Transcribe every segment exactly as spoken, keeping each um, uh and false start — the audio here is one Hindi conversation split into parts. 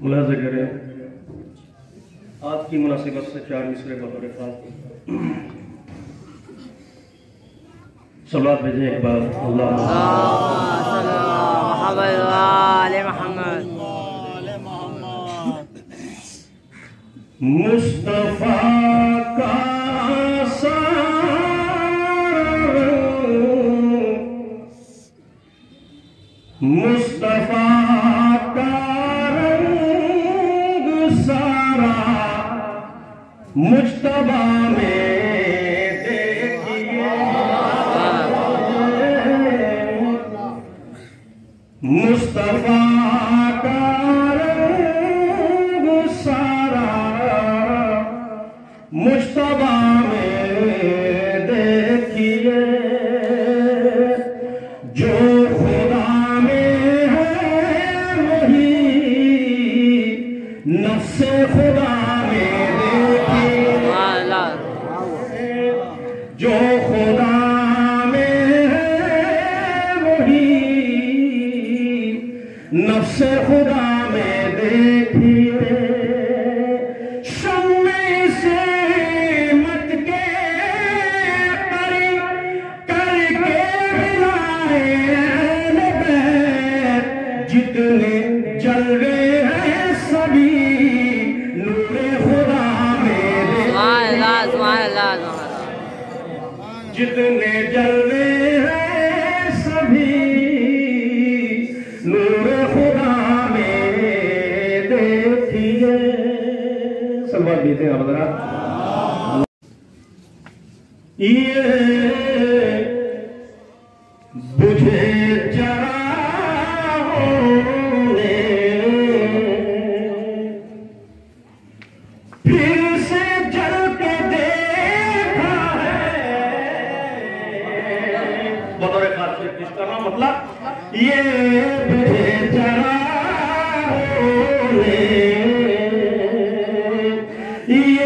मुलाज़ा करें। आज की मुनासिबत से चार मिसरे बतौर खास सलात भेजें एक बार। अल्लाह मुस्तफा का मुस्तफा का रंग सारा मुज्तबा में देखिए, मुस्तफा का रंग सारा मुज्तबा में देखिए, जो नफ्से खुदा में देखिए, जो खुदा में है वही नफ्से खुदा में देखिए। शम्मे से मत के करीब करके मिलाए जितने जलवे हैं सभी नूरे खुदा में, जितने जलवे हैं सभी नूरे खुदा में देखिए। सलवात देते हैं हज़रा। ये बुझे जरा मतलब ये बेचारा ये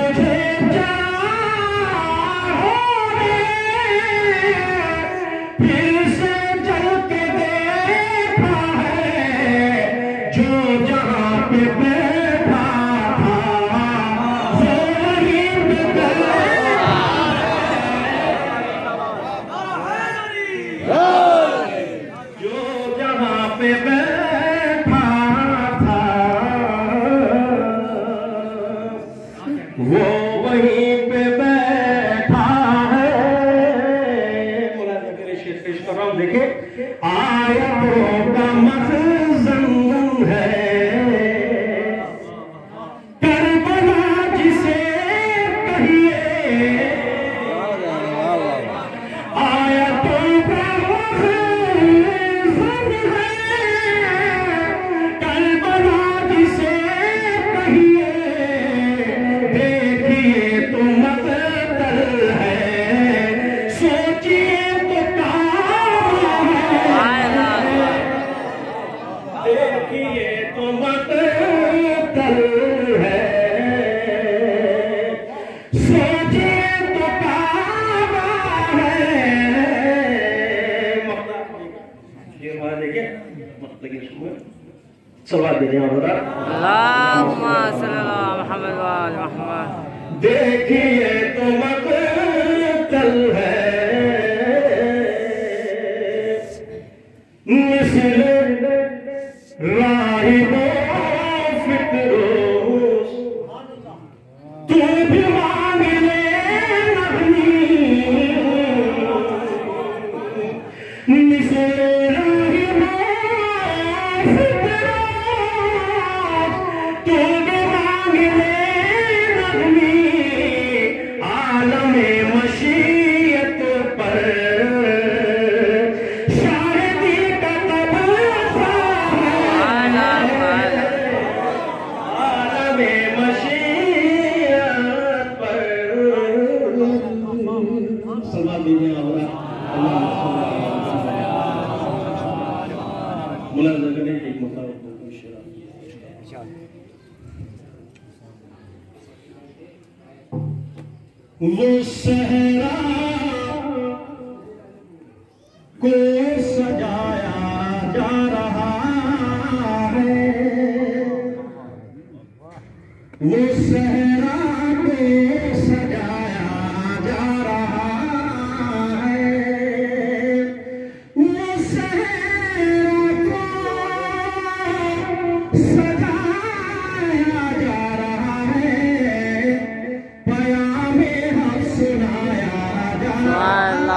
फिर से जल के देखा है, जो जहाँ पे बैठा था वहीं पे पे बैठा था वो वहीं पे बैठा है। मुलाज़ा करें, शेर पेश कर रहा हूं, देखे आयतों का मखज़न है करबला जिसे कहिए, आयतों का सलवात देते हैं हज़रा। अल्लाहुम्मा सल्ली अला मुहम्मद व आले मुहम्मद। देखिए तो मक़तल है मिस्ले राहिबो फिक्रोस, तू भी मांग ले नहीं मिस्ले मुलाज़ा करें एक मुताबिक वो सहरा को सजाया जा रहा है, वो सहरा को सजाया जा रहा है, वो सहरा को सजाया जा रहा है, पयामे हक सुनाया जा रहा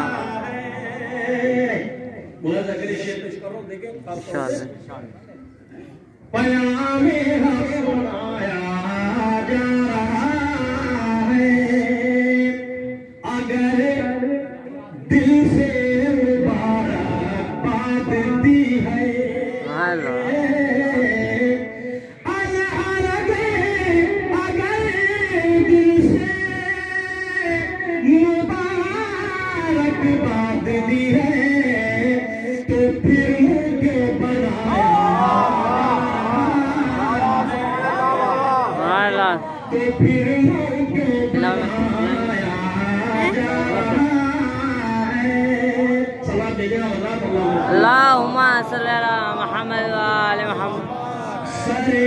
है। बोला जगरी शेर पेश करो, देखे पयामे हक सुनाया जा रहा है। अगर दिल से मुबारकबाद दी है, अगर दिल से मुबारकबाद दी है, तो फिर मुझे बनाया, तो फिर मुझे बनाया जा रहा है। सलाम भेजना अल्लाहुम्मा सल्ली अला मुहम्मद व आले मुहम्मद। सरे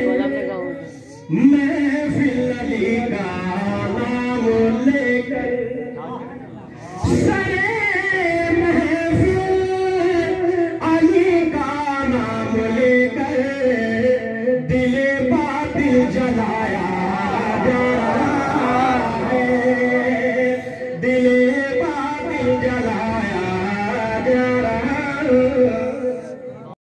महफिल अली का नाम लेकर, सरे